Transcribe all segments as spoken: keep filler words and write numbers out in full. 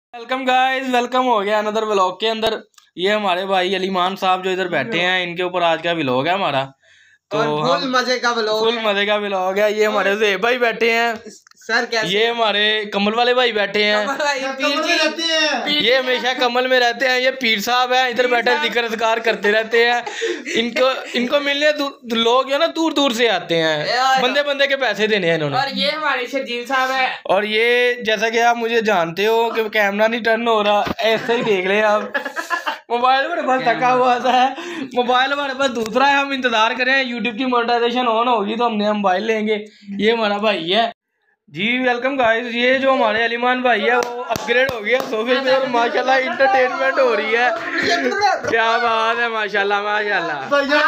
Welcome guys, welcome हो गया another vlog के अंदर। ये हमारे भाई अलीमान साहब जो इधर बैठे हैं, इनके ऊपर आज का व्लॉग है हमारा। तो फुल मजे का व्लॉग फुल मजे का व्लॉग है। ये हमारे ज़ेब भाई बैठे हैं सर, कैसे? ये हमारे कमल वाले भाई बैठे हैं। ये हमेशा कमल में रहते हैं। ये पीर साहब हैं, इधर बैठे जिक्र अज़कार करते रहते हैं। इनको इनको मिलने लोग जो ना दूर दूर से आते हैं, बंदे बंदे के पैसे देने हैं इन्होंने। और ये हमारे शर्जील साहब है। और ये जैसा कि आप मुझे जानते हो कि कैमरा नहीं टर्न हो रहा, ऐसे ही देख ले आप। मोबाइल हमारे पास थका हुआ है, मोबाइल हमारे पास दूसरा है। हम इंतजार कर रहे हैं यूट्यूब की मोनेटाइजेशन ऑन होगी तो हमने मोबाइल लेंगे। ये हमारा भाई है जी। Welcome guys. ये जो हमारे अलीमान भाई है वो अपग्रेड हो गया सोफे पे और माशाल्लाह इंटरटेनमेंट हो रही है। क्या बात है, माशाल्लाह माशाल्लाह।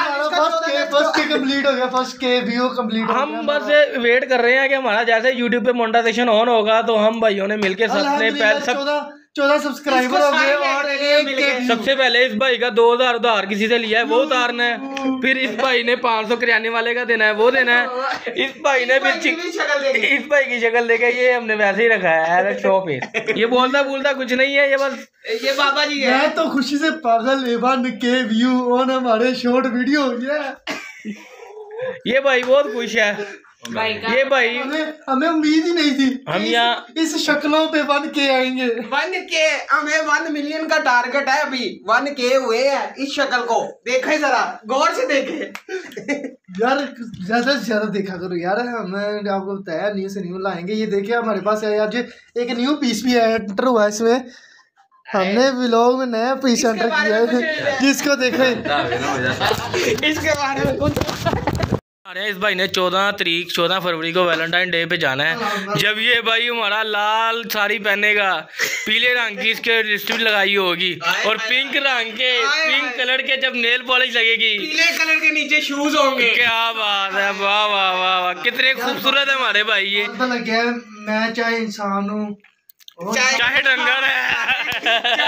हम बस वेट कर रहे हैं कि हमारा जैसे यूट्यूब पे मोनेटाइजेशन ऑन होगा तो हम भाइयों ने मिलके सबने पहले सब चौदह सब्सक्राइबर हो गए और एक सबसे पहले इस भाई का दो हजार उधार किसी से लिया है वो उतारना है। फिर इस भाई ने पाँच सौ किराने वाले का देना है वो देना है। इस भाई ने फिर इस भाई की शक्ल देखे, ये हमने वैसे ही रखा है शो पे। ये बोलता बोलता कुछ नहीं है, ये बस ये बाबा जी है। मैं तो खुशी से पागल एवन के व्यू ऑन हमारे शॉर्ट वीडियो हो गया। ये भाई बहुत खुश है। ये भाई हमें हमें उम्मीद ही नहीं थी हम यहाँ इस शक्लों पे वन के आएंगे। वन के हमें वन मिलियन का टारगेट है, अभी वन के हुए हैं। इस शक्ल को देखे, जरा गौर से देखे यार, ज्यादा से ज्यादा देखा करो यार। हमें आपको बताया न्यू से न्यू लाएंगे। ये देखिए हमारे पास है आज एक न्यू पीस भी एंटर हुआ है इसमें। हमने व्लॉग में नया पीस एंटर किया है जिसको देखें इसके बारे में कुछ। अरे इस भाई ने चौदह तारीख चौदह फरवरी को वैलेंटाइन डे पे जाना है। जब ये भाई हमारा लाल साड़ी पहनेगा, पीले रंग की इसके लिपस्टिक लगाई होगी और पिंक रंग के पिंक कलर के जब नेल पॉलिश लगेगी, पीले कलर के नीचे शूज होंगे। क्या बात है, वाह वाह वाह वाह, कितने खूबसूरत है हमारे भाई। ये मैं चाहे इंसान हूँ, चाहे डंगर है,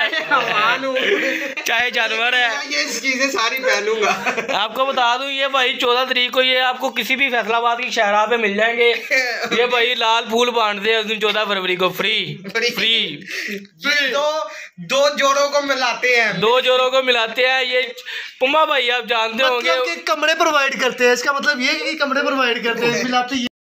चाहे जानवर है, ये चीजें सारी पहनूंगा। आपको बता दूं ये भाई चौदह तारीख को ये आपको किसी भी फैसलाबाद की शहरा पे मिल जाएंगे। ये भाई लाल फूल बांटते हैं उस दिन चौदह फरवरी को फ्री फ्री दो दो जोड़ों को मिलाते हैं दो जोड़ों को मिलाते हैं। ये पुम्मा भाई आप जानते होंगे कमरे प्रोवाइड करते हैं। इसका मतलब ये कमरे प्रोवाइड करते हैं मिलाते